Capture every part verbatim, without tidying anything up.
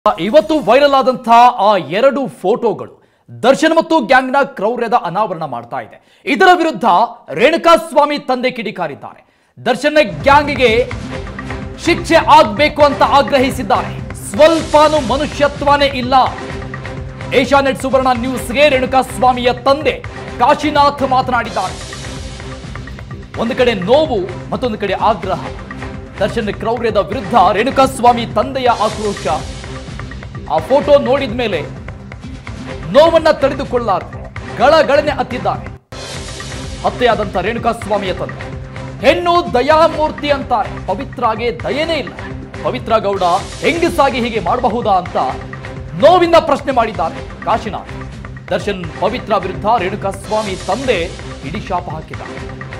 ಇವತ್ತು ವೈರಲ್ ಆದಂತಹ ಆ ಎರಡು ಫೋಟೋಗಳು ದರ್ಶನ್ ಮತ್ತು ಗ್ಯಾಂಗ್ನ ಕ್ರೌರ್ಯದ ಅನಾವರಣ ಮಾಡ್ತಾ ಇದೆ. ಇದರ ವಿರುದ್ಧ ರೇಣುಕಾಸ್ವಾಮಿ ತಂದೆ ಕಿಡಿಕಾರಿದ್ದಾರೆ. ದರ್ಶನ್ ಗ್ಯಾಂಗ್ಗೆ ಶಿಕ್ಷೆ ಆಗಬೇಕು ಅಂತ ಆಗ್ರಹಿಸಿದ್ದಾರೆ. ಸ್ವಲ್ಪನೂ ಮನುಷ್ಯತ್ವನೇ ಇಲ್ಲ. ಏಷ್ಯಾನೆಟ್ ಸುವರ್ಣ ನ್ಯೂಸ್ಗೆ ರೇಣುಕಾಸ್ವಾಮಿಯ ತಂದೆ ಕಾಶಿನಾಥ್ ಮಾತನಾಡಿದ್ದಾರೆ. ಒಂದು ಕಡೆ ನೋವು, ಮತ್ತೊಂದು ಕಡೆ ಆಗ್ರಹ. ದರ್ಶನ್ ಕ್ರೌರ್ಯದ ವಿರುದ್ಧ ರೇಣುಕಾಸ್ವಾಮಿ ತಂದೆಯ ಆಕ್ರೋಶ. ಆ ಫೋಟೋ ನೋಡಿದ ಮೇಲೆ ನೋವನ್ನ ತಡೆದುಕೊಳ್ಳಲಾರದೆ ಗಳಗಳನೆ ಹತ್ತಿದ್ದಾರೆ. ಹತ್ಯೆಯಾದಂತ ರೇಣುಕಾಸ್ವಾಮಿಯ ತಂದೆ ಹೆಣ್ಣು ದಯಾಮೂರ್ತಿ ಅಂತಾರೆ. ಪವಿತ್ರಾಗೆ ದಯನೇ ಇಲ್ಲ. ಪವಿತ್ರ ಗೌಡ ಹೆಂಗಸಾಗಿ ಹೀಗೆ ಮಾಡಬಹುದಾ ಅಂತ ನೋವಿಂದ ಪ್ರಶ್ನೆ ಮಾಡಿದ್ದಾರೆ ಕಾಶಿನಾಥ್. ದರ್ಶನ್ ಪವಿತ್ರ ವಿರುದ್ಧ ರೇಣುಕಾಸ್ವಾಮಿ ತಂದೆ ಇಡೀ ಶಾಪ ಹಾಕಿದ್ದಾರೆ.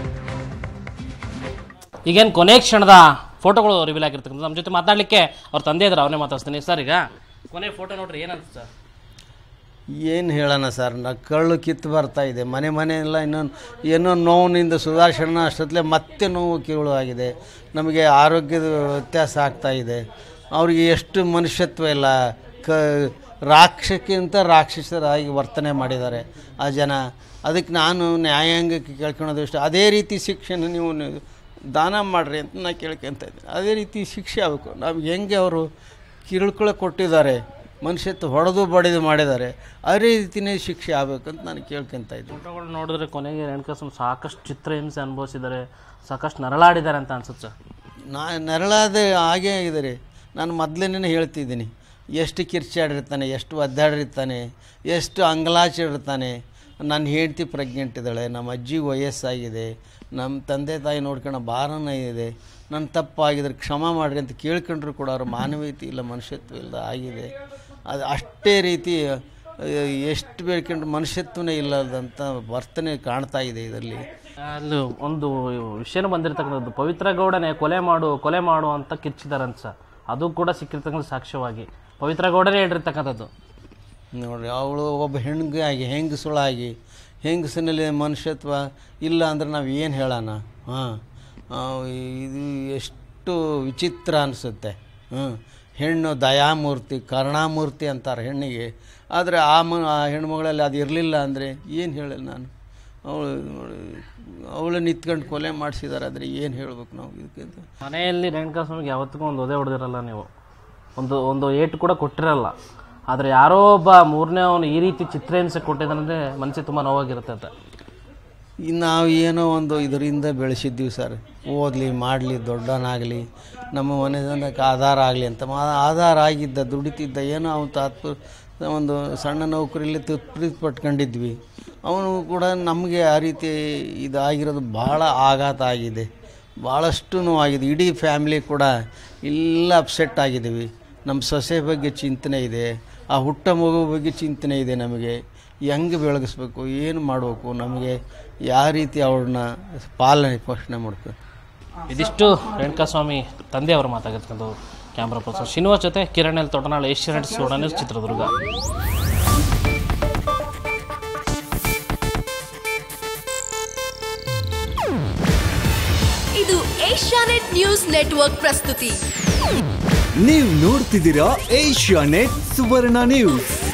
ಈಗೇನು ಕೊನೆ ಕ್ಷಣದ ಫೋಟೋಗಳು ರಿವೀಲ್ ಆಗಿರ್ತಕ್ಕಂಥ ನಮ್ಮ ಜೊತೆ ಮಾತಾಡಲಿಕ್ಕೆ ಅವ್ರ ತಂದೆ ಇದ್ದಾರೆ, ಅವನೇ ಮಾತಾಡ್ತೀನಿ. ಸರ್, ಈಗ ಕೊನೆ ಫೋಟೋ ನೋಡ್ರಿ, ಏನಂತ ಸರ್? ಏನು ಹೇಳೋಣ ಸರ್, ನಾ ಕಳ್ಳು ಕಿತ್ತು ಬರ್ತಾ ಇದೆ. ಮನೆ ಮನೆ ಎಲ್ಲ ಇನ್ನೊಂದು ಏನೋ ನೋವಿನಿಂದ ಸುಧಾರಿಸೋಣ ಅಷ್ಟೊತ್ತಲೇ ಮತ್ತೆ ನೋವು ಕೀಳು ಆಗಿದೆ. ನಮಗೆ ಆರೋಗ್ಯದ ವ್ಯತ್ಯಾಸ ಆಗ್ತಾ ಇದೆ. ಅವ್ರಿಗೆ ಎಷ್ಟು ಮನುಷ್ಯತ್ವ ಇಲ್ಲ. ಕ ರಾಕ್ಷಕ್ಕಿಂತ ರಾಕ್ಷಸರಾಗಿ ವರ್ತನೆ ಮಾಡಿದ್ದಾರೆ ಆ ಜನ. ಅದಕ್ಕೆ ನಾನು ನ್ಯಾಯಾಂಗಕ್ಕೆ ಕೇಳ್ಕೊಳೋದು ಇಷ್ಟ. ಅದೇ ರೀತಿ ಶಿಕ್ಷೆನ ನೀವು ದಾನ ಮಾಡಿರಿ ಅಂತ ನಾನು ಕೇಳ್ಕೊತ ಇದ್ದೀನಿ. ಅದೇ ರೀತಿ ಶಿಕ್ಷೆ ಆಗಬೇಕು. ನಮ್ಗೆ ಹೆಂಗೆ ಅವರು ಕಿರುಕುಳ ಕೊಟ್ಟಿದ್ದಾರೆ, ಮನುಷ್ಯತ್ವ ಹೊಡೆದು ಬಡಿದು ಮಾಡಿದ್ದಾರೆ, ಅದೇ ರೀತಿಯೇ ಶಿಕ್ಷೆ ಆಗಬೇಕಂತ ನಾನು ಕೇಳ್ಕೊತ ಇದ್ದೀನಿ. ಫೋಟೋಗಳು ನೋಡಿದ್ರೆ ಕೊನೆಗೆ ರೇಣುಕಾಸ್ವಾಮಿ ಸಾಕಷ್ಟು ಚಿತ್ರಹಿಂಸೆ ಅನುಭವಿಸಿದ್ದಾರೆ, ಸಾಕಷ್ಟು ನರಳಾಡಿದ್ದಾರೆ ಅಂತ ಅನ್ಸುತ್ತೆ. ನಾ ನರಳಾದ ಹಾಗೇ ಆಗಿದ್ದಾರೆ. ನಾನು ಮೊದಲೇನೇ ಹೇಳ್ತಿದ್ದೀನಿ, ಎಷ್ಟು ಕಿರ್ಚಾಡಿರ್ತಾನೆ, ಎಷ್ಟು ಒದ್ದಾಡಿರ್ತಾನೆ, ಎಷ್ಟು ಅಂಗಲಾಚಿರ್ತಾನೆ. ನನ್ನ ಹೆಂಡತಿ ಪ್ರೆಗ್ನೆಂಟ್ ಇದ್ದಾಳೆ, ನಮ್ಮ ಅಜ್ಜಿಗೆ ವಯಸ್ಸಾಗಿದೆ, ನಮ್ಮ ತಂದೆ ತಾಯಿ ನೋಡ್ಕೊಳ್ಳೋ ಭಾರನ ಇದೆ. ನನ್ನ ತಪ್ಪಾಗಿದ್ರೆ ಕ್ಷಮ ಮಾಡಿರಿ ಅಂತ ಕೇಳ್ಕೊಂಡ್ರು ಕೂಡ ಅವ್ರ ಮಾನವೀಯತೆ ಇಲ್ಲ, ಮನುಷ್ಯತ್ವ ಇಲ್ಲ ಆಗಿದೆ. ಅದು ಅಷ್ಟೇ ರೀತಿ ಎಷ್ಟು ಬೇಡ್ಕೊಂಡ್ರು ಮನುಷ್ಯತ್ವನೇ ಇಲ್ಲದಂಥ ವರ್ತನೆ ಕಾಣ್ತಾ ಇದೆ ಇದರಲ್ಲಿ. ಅಲ್ಲಿ ಒಂದು ವಿಷಯನೂ ಬಂದಿರತಕ್ಕಂಥದ್ದು, ಪವಿತ್ರ ಗೌಡನೇ ಕೊಲೆ ಮಾಡು ಕೊಲೆ ಮಾಡು ಅಂತ ಕಿರ್ಚಿದಾರಂತ ಸರ್. ಅದು ಕೂಡ ಸಿಕ್ಕಿರ್ತಕ್ಕಂಥ ಸಾಕ್ಷ್ಯವಾಗಿ ಪವಿತ್ರ ಗೌಡನೇ ಹೇಳಿರ್ತಕ್ಕಂಥದ್ದು. ನೋಡಿರಿ, ಅವಳು ಒಬ್ಬ ಹೆಣ್ಗಾಗಿ ಹೆಂಗಸುಳಾಗಿ ಹೆಂಗಸಿನಲ್ಲಿ ಮನುಷ್ಯತ್ವ ಇಲ್ಲ ಅಂದ್ರೆ ನಾವು ಏನು ಹೇಳೋಣ? ಹಾಂ, ಇದು ಎಷ್ಟು ವಿಚಿತ್ರ ಅನಿಸುತ್ತೆ. ಹ್ಞೂ, ಹೆಣ್ಣು ದಯಾಮೂರ್ತಿ, ಕರುಣಾಮೂರ್ತಿ ಅಂತಾರೆ ಹೆಣ್ಣಿಗೆ. ಆದರೆ ಆ ಮ ಆ ಹೆಣ್ಮಗಳಲ್ಲಿ ಅದು ಇರಲಿಲ್ಲ ಅಂದರೆ ಏನು ಹೇಳಲ್ಲ ನಾನು. ಅವಳು ಅವಳು ನಿಂತ್ಕೊಂಡು ಕೊಲೆ ಮಾಡಿಸಿದ್ದಾರೆ. ಆದರೆ ಏನು ಹೇಳ್ಬೇಕು ನಾವು ಇದಕ್ಕಿಂತ? ಮನೆಯಲ್ಲಿ ರೇಣುಕಾಸ್ವಾಮಿಗೆ ಯಾವತ್ತಿಗೂ ಒಂದು ಒದೆ ಹೊಡೆದಿರಲ್ಲ, ನೀವು ಒಂದು ಒಂದು ಏಟು ಕೂಡ ಕೊಟ್ಟಿರಲ್ಲ. ಆದರೆ ಯಾರೋ ಒಬ್ಬ ಮೂರನೇ ಅವನು ಈ ರೀತಿ ಚಿತ್ರಹಿಂಸೆ ಕೊಟ್ಟಿದ್ದಾನಂದರೆ ಮನಸ್ಸಿಗೆ ತುಂಬ ನೋವಾಗಿರುತ್ತೆ ಅಂತ. ನಾವು ಏನೋ ಒಂದು ಇದರಿಂದ ಬೆಳೆಸಿದ್ದೀವಿ ಸರ್. ಓದಲಿ, ಮಾಡಲಿ, ದೊಡ್ಡವನಾಗಲಿ, ನಮ್ಮ ಮನೆ ಜನಕ್ಕೆ ಆಧಾರ ಆಗಲಿ ಅಂತ. ಆಧಾರ ಆಗಿದ್ದ, ದುಡಿತಿದ್ದ, ಏನೋ ಅವನು ತಾತ್ಪ ಒಂದು ಸಣ್ಣ ನೌಕರಿಯಲ್ಲಿ ತೃಪ್ತಿ ಪಟ್ಕೊಂಡಿದ್ವಿ. ಅವನು ಕೂಡ ನಮಗೆ ಆ ರೀತಿ ಇದಾಗಿರೋದು ಭಾಳ ಆಘಾತ ಆಗಿದೆ, ಭಾಳಷ್ಟು ನೋವಾಗಿದೆ. ಇಡೀ ಫ್ಯಾಮಿಲಿ ಕೂಡ ಎಲ್ಲ ಅಪ್ಸೆಟ್ ಆಗಿದ್ದೀವಿ. ನಮ್ಮ ಸೊಸೆ ಬಗ್ಗೆ ಚಿಂತನೆ ಇದೆ, ಆ ಹುಟ್ಟ ಮಗು ಬಗ್ಗೆ ಚಿಂತನೆ ಇದೆ. ನಮಗೆ ಹೆಂಗೆ ಬೆಳಗಿಸ್ಬೇಕು, ಏನು ಮಾಡಬೇಕು, ನಮಗೆ ಯಾವ ರೀತಿ ಅವ್ರನ್ನ ಪಾಲನೆ ಪೋಷಣೆ ಮಾಡ್ಬೇಕು. ಇದಿಷ್ಟು ರೇಣುಕಾಸ್ವಾಮಿ ತಂದೆ ಅವರು ಮಾತಾಗಿರ್ತಕ್ಕಂಥ. ಕ್ಯಾಮ್ರಾ ಪರ್ಸನ್ ಶ್ರೀನಿವಾಸ್ ಜೊತೆ ಕಿರಣ್ ಎಲ್ ತೋಟನಾಳ್, ಏಷ್ಯಾನೆಟ್ ಸುವರ್ಣ ನ್ಯೂಸ್, ಚಿತ್ರದುರ್ಗ. ಇದು ಏಷ್ಯಾನೆಟ್ ನ್ಯೂಸ್ ನೆಟ್ವರ್ಕ್ ಪ್ರಸ್ತುತಿ. ನೀವು ನೋಡ್ತಿದ್ದೀರಾ ಏಷ್ಯಾನೆಟ್ ಸುವರ್ಣ ನ್ಯೂಸ್.